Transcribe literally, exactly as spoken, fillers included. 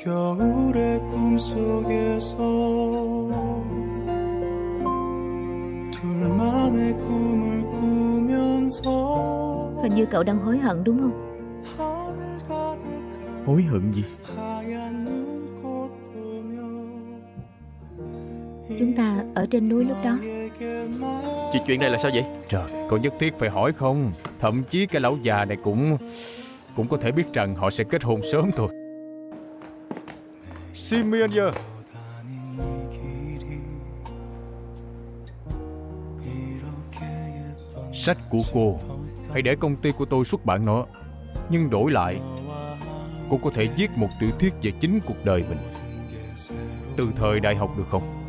겨울의 꿈속에서 둘만의 꿈을 꾸면서. Hình như cậu đang hối hận đúng không? Hối hận gì? Chúng ta ở trên núi lúc đó. Chuyện chuyện này là sao vậy? Trời, có nhất thiết phải hỏi không? Thậm chí cái lão già này cũng Cũng có thể biết rằng họ sẽ kết hôn sớm thôi. Simeon, sách của cô, hãy để công ty của tôi xuất bản nó. Nhưng đổi lại, cô có thể viết một tiểu thuyết về chính cuộc đời mình từ thời đại học được không?